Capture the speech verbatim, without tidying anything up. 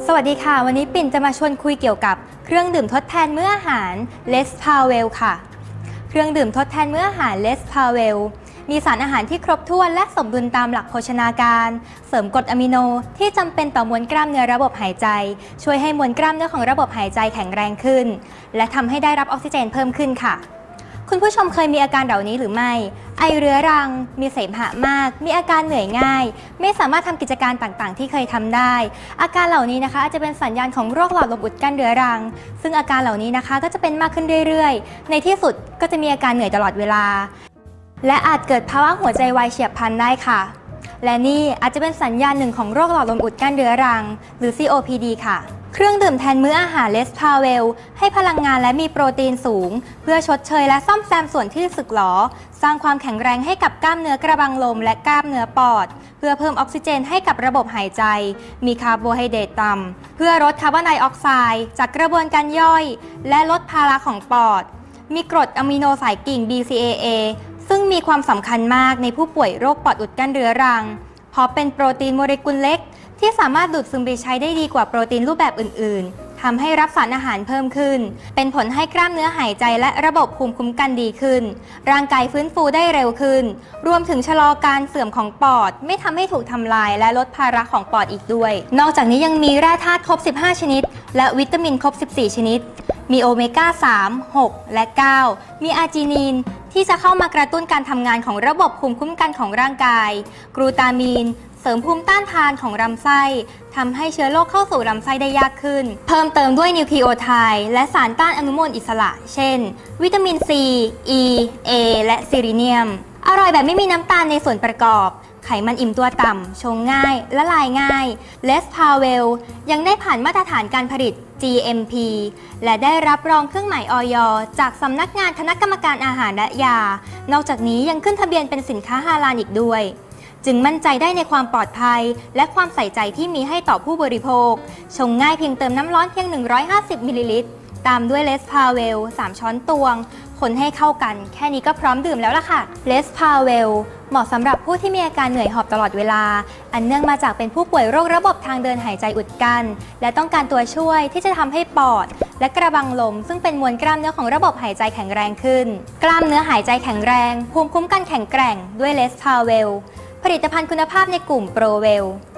สวัสดีค่ะวันนี้ปิ่นจะมาชวนคุยเกี่ยวกับเครื่องดื่มทดแทนมื้ออาหาร Less Pawel ค่ะเครื่องดื่มทดแทนมื้ออาหาร Less Pawel มีสารอาหารที่ครบถ้วนและสมดุลตามหลักโภชนาการเสริมกรดอะมิโนที่จำเป็นต่อมวลกล้ามเนื้อระบบหายใจช่วยให้มวลกล้ามเนื้อของระบบหายใจแข็งแรงขึ้นและทำให้ได้รับออกซิเจนเพิ่มขึ้นค่ะคุณผู้ชมเคยมีอาการเหล่านี้หรือไม่ไอเรื้อรังมีเสมหะมากมีอาการเหนื่อยง่ายไม่สามารถทำกิจการต่างๆที่เคยทำได้อาการเหล่านี้นะคะอาจจะเป็นสัญญาณของโรคหลอดลมอุดกั้นเรื้อรังซึ่งอาการเหล่านี้นะคะก็จะเป็นมากขึ้นเรื่อยๆในที่สุดก็จะมีอาการเหนื่อยตลอดเวลาและอาจเกิดภาวะหัวใจวายเฉียบพลันได้ค่ะและนี่อาจจะเป็นสัญญาณหนึ่งของโรคหลอดลมอุดกั้นเรื้อรังหรือ ซี โอ พี ดี ค่ะเครื่องดื่มแทนมื้ออาหาร Less Pawel ให้พลังงานและมีโปรตีนสูงเพื่อชดเชยและซ่อมแซมส่วนที่สึกหรอสร้างความแข็งแรงให้กับกล้ามเนื้อกระบังลมและกล้ามเนื้อปอดเพื่อเพิ่มออกซิเจนให้กับระบบหายใจมีคาร์โบไฮเดรตต่ำเพื่อลดคาร์บอนไดออกไซด์จากกระบวนการย่อยและลดภาระของปอดมีกรดอะมิโนสายกิ่ง บี ซี เอ เอ ซึ่งมีความสำคัญมากในผู้ป่วยโรคปอดอุดกั้นเรื้อรังเพราะเป็นโปรตีนโมเลกุลเล็กที่สามารถดูดซึมไปใช้ได้ดีกว่าโปรตีนรูปแบบอื่นๆทำให้รับสารอาหารเพิ่มขึ้นเป็นผลให้กล้ามเนื้อหายใจและระบบภูมิคุ้มกันดีขึ้นร่างกายฟื้นฟูได้เร็วขึ้นรวมถึงชะลอการเสื่อมของปอดไม่ทำให้ถูกทำลายและลดภาระของปอดอีกด้วยนอกจากนี้ยังมีแร่ธาตุครบสิบห้าชนิดและวิตามินครบสิบสี่ชนิดมีโอเมก้าสาม หก และ เก้ามีอาร์จินีนที่จะเข้ามากระตุ้นการทำงานของระบบภูมิคุ้มกันของร่างกายกลูตามีนเสริมภูมิต้านทานของลำไส้ทำให้เชื้อโรคเข้าสู่ลำไส้ได้ยากขึ้นเพิ่มเติมด้วยนิวคลีโอไทด์และสารต้านอนุมูลอิสระเช่นวิตามิน ซี อี เอ และซิลิเนียมอร่อยแบบไม่มีน้ำตาลในส่วนประกอบไขมันอิ่มตัวต่ำชงง่ายละลายง่าย Less Pawel ยังได้ผ่านมาตรฐานการผลิต จี เอ็ม พี และได้รับรองเครื่องหมาย อย จากสำนักงานคณะกรรมการอาหารและยานอกจากนี้ยังขึ้นทะเบียนเป็นสินค้าฮาลาลอีกด้วยจึงมั่นใจได้ในความปลอดภัยและความใส่ใจที่มีให้ต่อผู้บริโภคชงง่ายเพียงเติมน้ำร้อนเพียงหนึ่งร้อยห้าสิบมิลลิลิตรตามด้วย Less Pawel สามช้อนตวงคนให้เข้ากันแค่นี้ก็พร้อมดื่มแล้วล่ะค่ะ Less Pawel เหมาะสำหรับผู้ที่มีอาการเหนื่อยหอบตลอดเวลาอันเนื่องมาจากเป็นผู้ป่วยโรคระบบทางเดินหายใจอุดกั้นและต้องการตัวช่วยที่จะทำให้ปอดและกระบังลมซึ่งเป็นมวลกล้ามเนื้อของระบบหายใจแข็งแรงขึ้นกล้ามเนื้อหายใจแข็งแรงภูมิคุ้มกันแข็งแกร่งด้วย Less Pawelผลิตภัณฑ์คุณภาพในกลุ่มโปรเวล